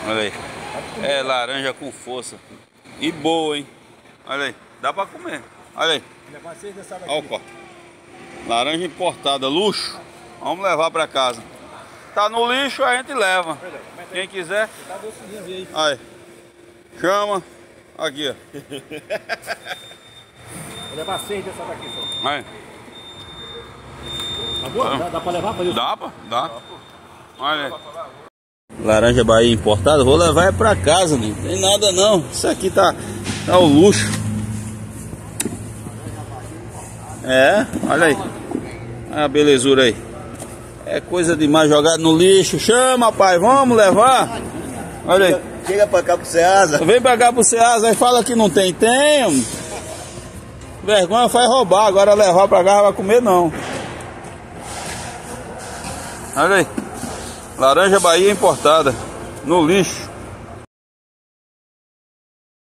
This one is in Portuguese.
Olha aí. É laranja com força. E boa, hein? Olha aí. Dá pra comer. Olha aí. Olha o corte. Laranja importada, luxo. Vamos levar pra casa. Tá no lixo, a gente leva. Quem quiser. Aí. Chama. Aqui, ó. Vou levar 6 dessa daqui, só. Aí. Tá bom? Dá pra levar pra isso? Dá, pô? Dá. Olha aí. Laranja Bahia importada, vou levar pra casa, não tem nada não. Isso aqui tá o luxo. É, olha aí. Olha a belezura aí. É coisa demais jogado no lixo. Chama, pai, vamos levar. Olha aí. Chega pra cá pro Ceasa. Vem pra cá pro Ceasa, aí fala que não tem. Tem. Vergonha faz roubar, agora levar pra cá vai comer não. Olha aí. Laranja Bahia importada no lixo.